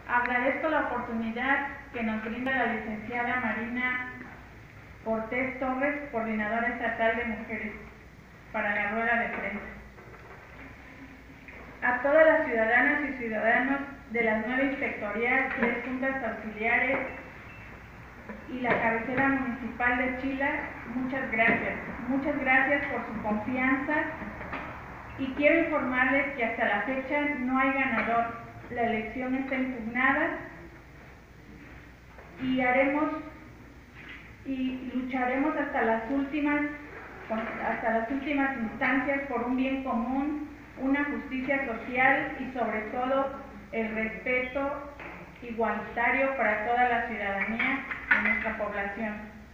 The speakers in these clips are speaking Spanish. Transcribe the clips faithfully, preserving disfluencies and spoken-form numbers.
Agradezco la oportunidad que nos brinda la licenciada Marina Cortés Torres, Coordinadora Estatal de Mujeres, para la rueda de prensa. A todas las ciudadanas y ciudadanos de las nueve inspectorías, tres juntas auxiliares y la cabecera municipal de Chila, muchas gracias. Muchas gracias por su confianza y quiero informarles que hasta la fecha no hay ganador. La elección está impugnada y haremos y lucharemos hasta las últimas hasta las últimas instancias por un bien común, una justicia social y sobre todo el respeto igualitario para toda la ciudadanía de nuestra población.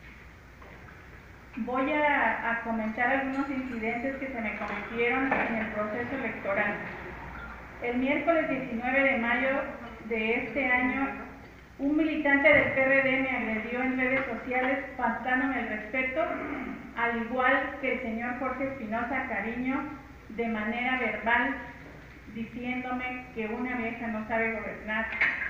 Voy a, a comentar algunos incidentes que se me cometieron en el proceso electoral. El miércoles diecinueve de mayo de este año, un militante del P R D me agredió en redes sociales faltándome el respeto, al igual que el señor Jorge Espinosa Cariño, de manera verbal, diciéndome que una vieja no sabe gobernar.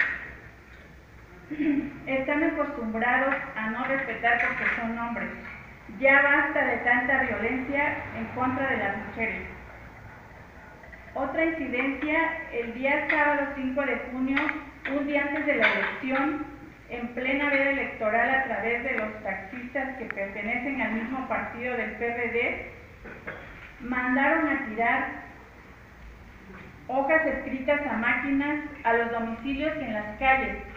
Están acostumbrados a no respetar porque son hombres. Ya basta de tanta violencia en contra de las mujeres. Otra incidencia, el día sábado cinco de junio, un día antes de la elección, en plena veda electoral a través de los taxistas que pertenecen al mismo partido del P R D, mandaron a tirar hojas escritas a máquinas a los domicilios y en las calles,